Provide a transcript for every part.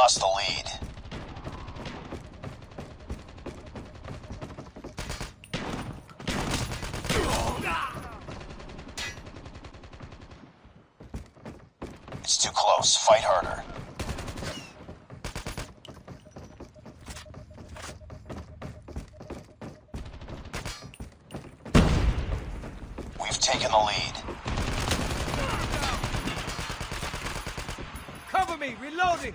lost the lead. It's too close. Fight harder. We've taken the lead. Cover me! Reloading!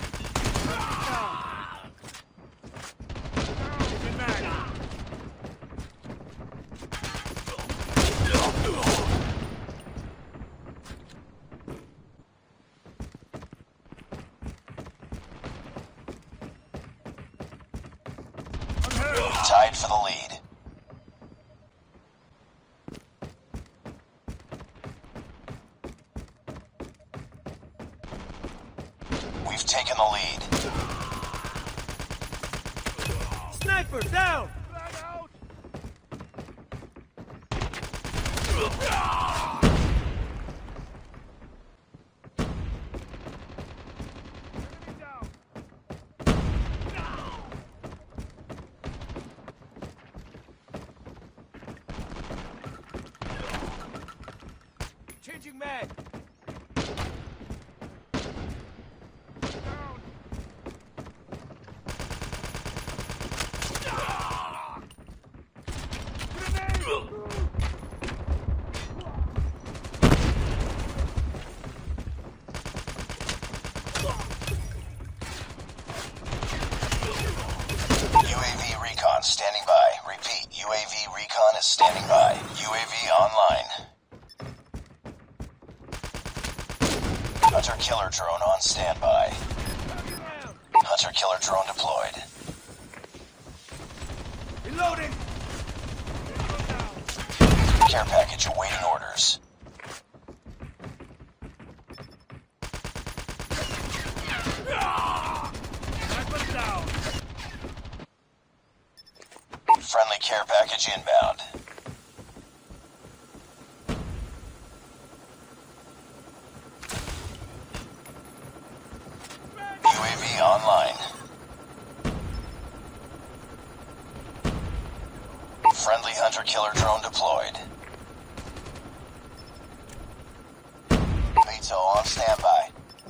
Tied for the lead. We've taken the lead. Sniper down! Changing mag! UAV recon standing by. Repeat, UAV recon is standing by. UAV online. Hunter-killer drone on standby. Hunter-killer drone deployed. Reloading! Care package awaiting orders. Sniper down! Friendly care package inbound. UAV online. Friendly hunter-killer drone deployed. Beto on standby.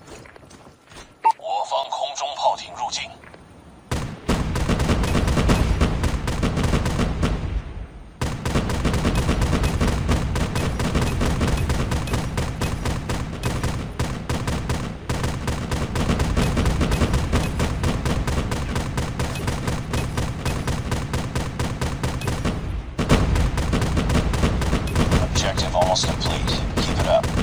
我方空中炮艇入境。Objective almost complete. Keep it up.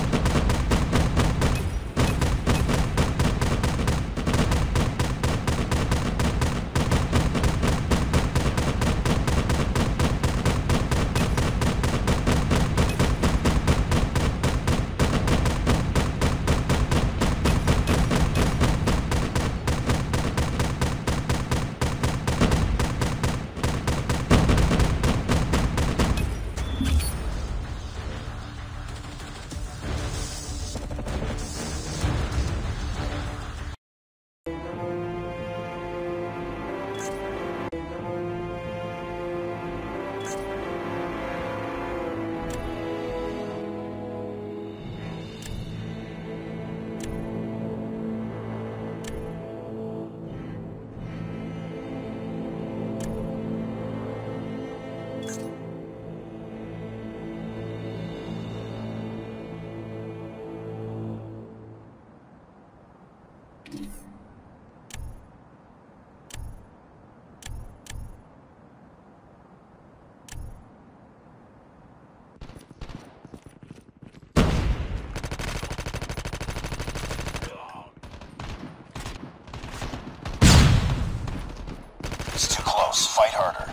It's too close. Fight harder.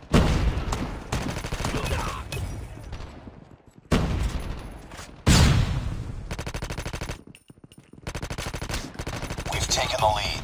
We've taken the lead.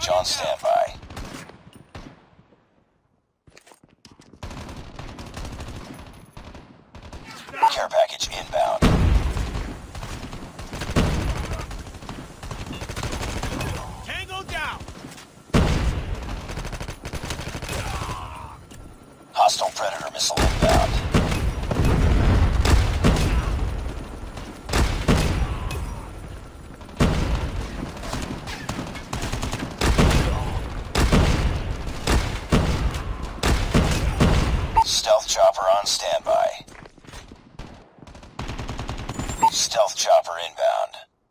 package on standby. Care package inbound. Tango down. Hostile Predator missile inbound. Stealth chopper on standby. Stealth chopper inbound.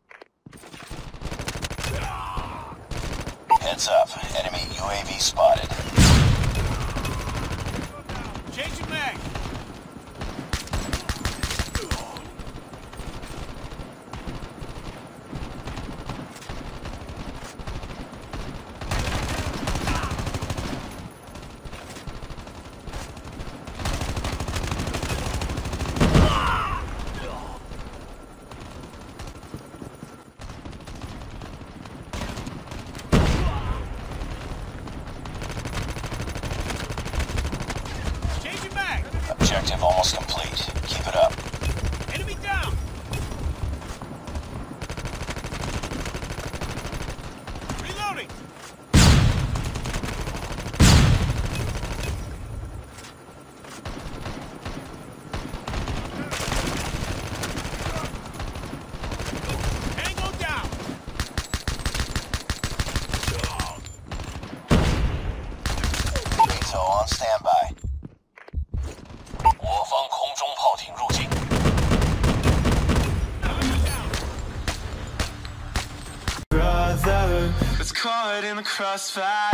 Heads up. Enemy UAV spotted. Changing mag. Objective almost complete. Keep it up. Enemy down. Reloading. Tango down. VTOL on standby. 我方空中炮艇入境。 Brother, was caught in the crossfire.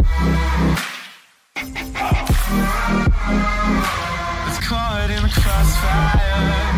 Was caught in the crossfire.